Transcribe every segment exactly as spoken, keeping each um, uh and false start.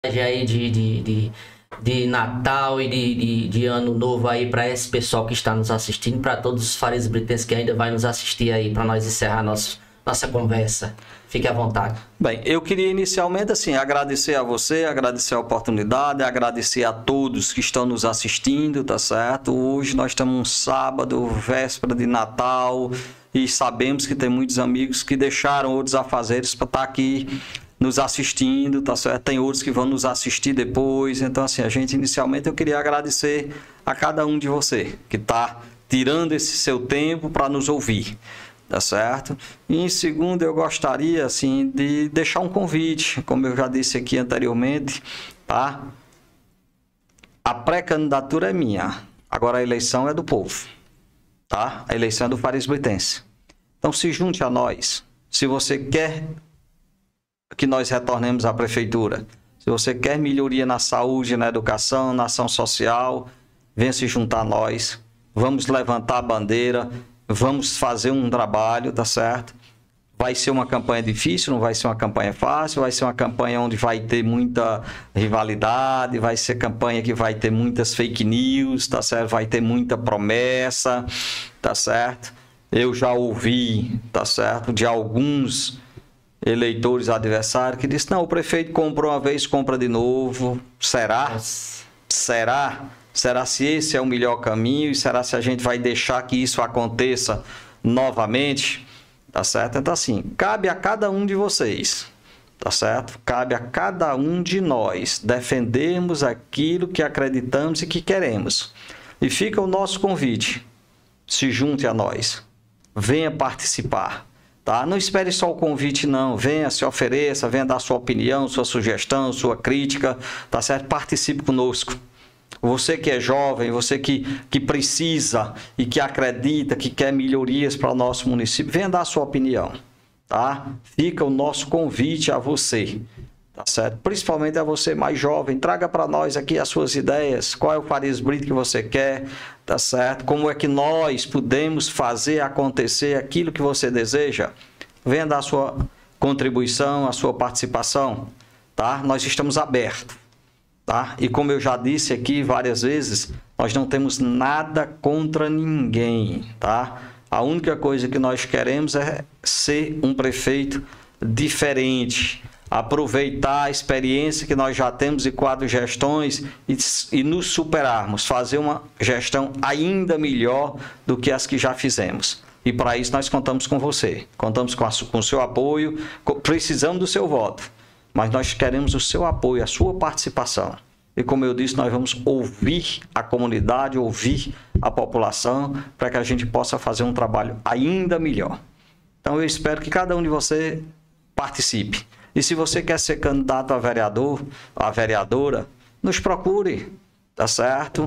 aí de, de, de, de Natal e de, de, de Ano Novo aí para esse pessoal que está nos assistindo, para todos os farisbritenses que ainda vai nos assistir aí, para nós encerrar nosso, nossa conversa. Fique à vontade. Bem, eu queria inicialmente assim agradecer a você, agradecer a oportunidade, agradecer a todos que estão nos assistindo, tá certo? Hoje nós estamos um sábado, véspera de Natal, e sabemos que tem muitos amigos que deixaram outros afazeres para estar aqui nos assistindo, tá certo? Tem outros que vão nos assistir depois. Então, assim, a gente inicialmente eu queria agradecer a cada um de você que está tirando esse seu tempo para nos ouvir, tá certo? E em segundo, eu gostaria, assim, de deixar um convite, como eu já disse aqui anteriormente, tá? A pré-candidatura é minha, agora a eleição é do povo, tá? A eleição é do farisbritense. Então, se junte a nós. Se você quer que nós retornemos à prefeitura, se você quer melhoria na saúde, na educação, na ação social, venha se juntar a nós. Vamos levantar a bandeira, vamos fazer um trabalho, tá certo? Vai ser uma campanha difícil, não vai ser uma campanha fácil, vai ser uma campanha onde vai ter muita rivalidade, vai ser campanha que vai ter muitas fake news, tá certo? Vai ter muita promessa, tá certo? Eu já ouvi, tá certo, de alguns eleitores adversários que disse, não, o prefeito comprou uma vez, compra de novo. Será? Nossa. Será? Será se esse é o melhor caminho? E será se a gente vai deixar que isso aconteça novamente? Tá certo? Então, assim, cabe a cada um de vocês, tá certo? Cabe a cada um de nós defendermos aquilo que acreditamos e que queremos. E fica o nosso convite. Se junte a nós. Venha participar. Tá? Não espere só o convite, não. Venha, se ofereça, venha dar sua opinião, sua sugestão, sua crítica, tá certo? Participe conosco. Você que é jovem, você que, que precisa e que acredita, que quer melhorias para o nosso município, venha dar sua opinião, tá? Fica o nosso convite a você, tá certo? Principalmente a você mais jovem, traga para nós aqui as suas ideias, qual é o farisbrito que você quer, tá certo? Como é que nós podemos fazer acontecer aquilo que você deseja? Venha dar a sua contribuição, a sua participação, tá? Nós estamos abertos, tá? E como eu já disse aqui várias vezes, nós não temos nada contra ninguém, tá? A única coisa que nós queremos é ser um prefeito diferente, aproveitar a experiência que nós já temos em quatro gestões e, e nos superarmos, fazer uma gestão ainda melhor do que as que já fizemos. E para isso nós contamos com você, contamos com, a, com o seu apoio, precisamos do seu voto, mas nós queremos o seu apoio, a sua participação. E como eu disse, nós vamos ouvir a comunidade, ouvir a população, para que a gente possa fazer um trabalho ainda melhor. Então eu espero que cada um de vocês participe. E se você quer ser candidato a vereador, a vereadora, nos procure, tá certo?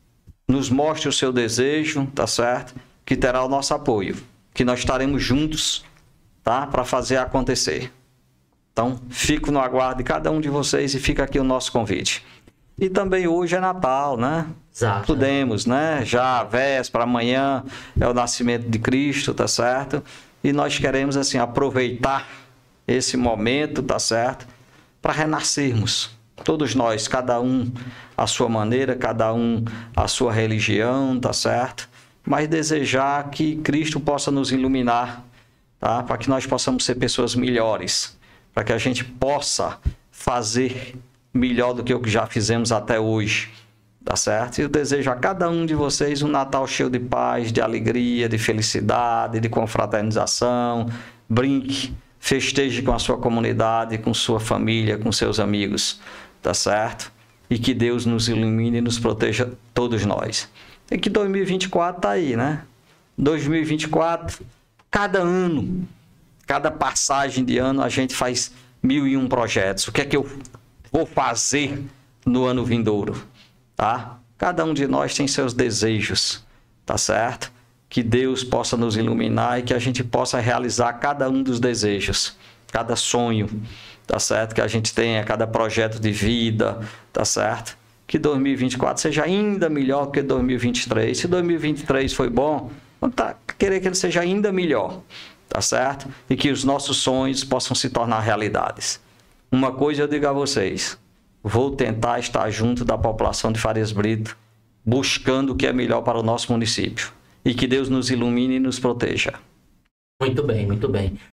Nos mostre o seu desejo, tá certo? Que terá o nosso apoio, que nós estaremos juntos, tá? Para fazer acontecer. Então, fico no aguardo de cada um de vocês e fica aqui o nosso convite. E também hoje é Natal, né? Exato. Podemos, né? Já véspera, amanhã é o nascimento de Cristo, tá certo? E nós queremos, assim, aproveitar esse momento, tá certo? Para renascermos. Todos nós, cada um à sua maneira, cada um à sua religião, tá certo? Mas desejar que Cristo possa nos iluminar, tá? Para que nós possamos ser pessoas melhores, para que a gente possa fazer melhor do que o que já fizemos até hoje, tá certo? E eu desejo a cada um de vocês um Natal cheio de paz, de alegria, de felicidade, de confraternização. Brinque, festeje com a sua comunidade, com sua família, com seus amigos, tá certo? E que Deus nos ilumine e nos proteja todos nós. E que dois mil e vinte e quatro tá aí, né? dois mil e vinte e quatro, cada ano, cada passagem de ano, a gente faz mil e um projetos. O que é que eu vou fazer no ano vindouro, tá? Cada um de nós tem seus desejos, tá certo? Que Deus possa nos iluminar e que a gente possa realizar cada um dos desejos, cada sonho, tá certo? Que a gente tenha, cada projeto de vida, tá certo? Que dois mil e vinte e quatro seja ainda melhor que dois mil e vinte e três. Se dois mil e vinte e três foi bom, vamos tá, querer que ele seja ainda melhor, tá certo? E que os nossos sonhos possam se tornar realidades. Uma coisa eu digo a vocês, vou tentar estar junto da população de Farias Brito, buscando o que é melhor para o nosso município. E que Deus nos ilumine e nos proteja. Muito bem, muito bem.